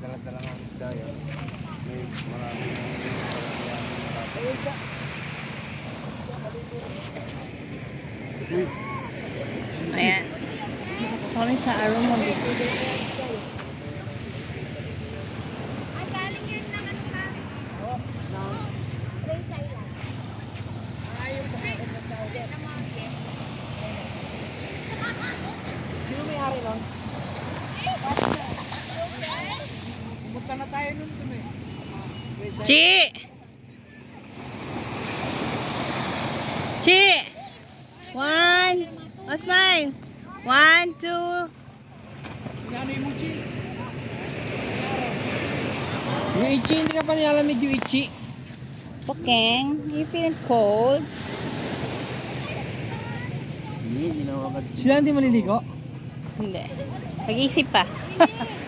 dala-dala ng isda yun. May maraming ayan. Kami sa aroma. Sino may-ari nun? Pumunta na tayo nun dun eh. Chi! Chi! 1, smile. 1, 2. Ano yung Ichi? Yung Ichi, hindi ka pa nilalamig yung Ichi. Pokeng, you feeling cold? Hindi, ginawa ka. Sila hindi maliligo? Hindi. Pag-isip pa.